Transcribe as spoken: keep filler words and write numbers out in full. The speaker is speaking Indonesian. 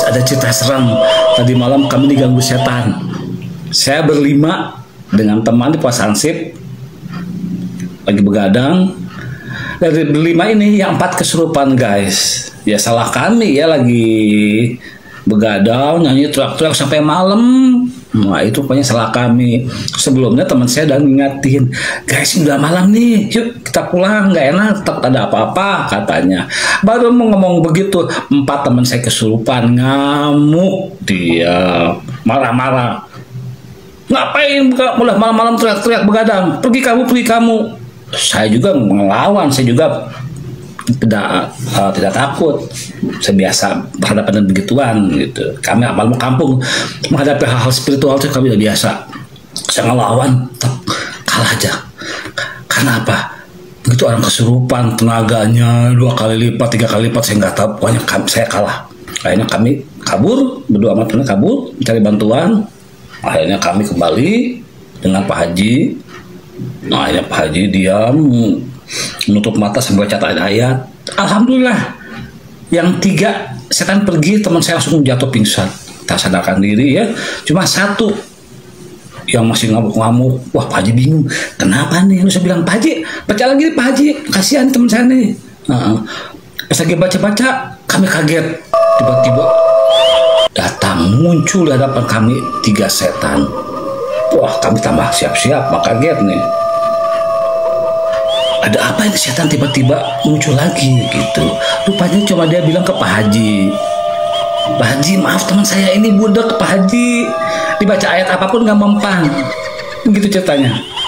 ada cerita serem. Tadi malam kami diganggu setan. Saya berlima dengan teman di pos hansip lagi begadang. Dari berlima ini yang empat kesurupan guys. Ya salah kami ya, lagi begadang nyanyi teriak-teriak sampai malam. Nah itu pokoknya salah kami. Sebelumnya teman saya udah ngingatin, guys udah malam nih, yuk kita pulang, nggak enak takut ada apa-apa katanya. Baru mau ngomong begitu, empat teman saya kesurupan, ngamuk dia, marah-marah. Ngapain mulai malam-malam teriak-teriak begadang? Pergi kamu, pergi kamu. Saya juga melawan, saya juga tidak uh, tidak takut. Saya biasa berhadapan dengan begituan gitu. Kami amal kampung menghadapi hal-hal spiritual itu kami sudah biasa. Saya ngelawan, kalah aja. Karena apa? Begitu orang kesurupan, tenaganya dua kali lipat, tiga kali lipat, saya nggak tahu. Pokoknya kami, saya kalah. Akhirnya kami kabur, berdua sama teman kabur, mencari bantuan. Akhirnya kami kembali dengan Pak Haji. Nah, akhirnya Pak Haji diam, menutup mata sambil baca ayat. Alhamdulillah, yang tiga setan pergi, teman saya langsung jatuh pingsan, tak sadarkan diri ya. Cuma satu yang masih ngamuk-ngamuk. Wah, Pak Haji bingung, kenapa nih? Lu saya bilang, Pak Haji, baca lagi Pak Haji, kasihan teman saya nih. Nah, pas lagi baca-baca, kami kaget, tiba-tiba datang muncul di hadapan kami tiga setan. Wah, kami tambah siap-siap, maka kaget nih. Ada apa ini setan tiba-tiba muncul lagi gitu. Rupanya cuma dia bilang ke Pak Haji, Pak Haji maaf teman saya ini budak Pak Haji, dibaca ayat apapun nggak mempan. Begitu ceritanya.